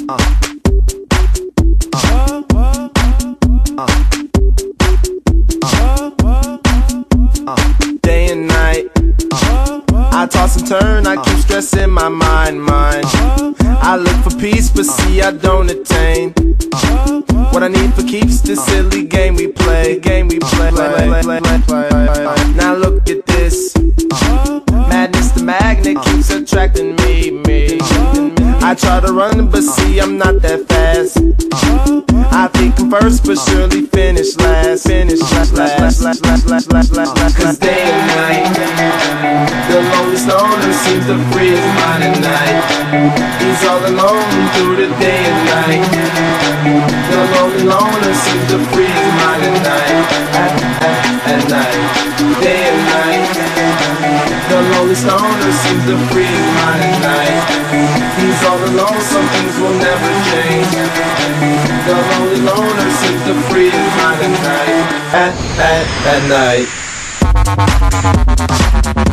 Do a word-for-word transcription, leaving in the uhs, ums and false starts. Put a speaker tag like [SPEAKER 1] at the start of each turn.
[SPEAKER 1] Day and night, I toss and turn, I keep stressing my mind, mind. I look for peace, but see I don't attain what I need for keeps this silly game we play. Game we play. Now look at this madness, the magnet keeps attracting me, me. I try to run, but see I'm not that fast. I think I'm first, but surely finish last. Finish last, last, last, last, last, last, last. Cause day and night, the lonely stoner seems to free his mind at night. He's all alone through the day and night. The lonely loner seems to free his mind at night. At, at, at night, day and night. The lonely stoner seems to free his mind at night. He's all alone, some things will never change. The lonely loner seems to free his mind at night. At, at, at night.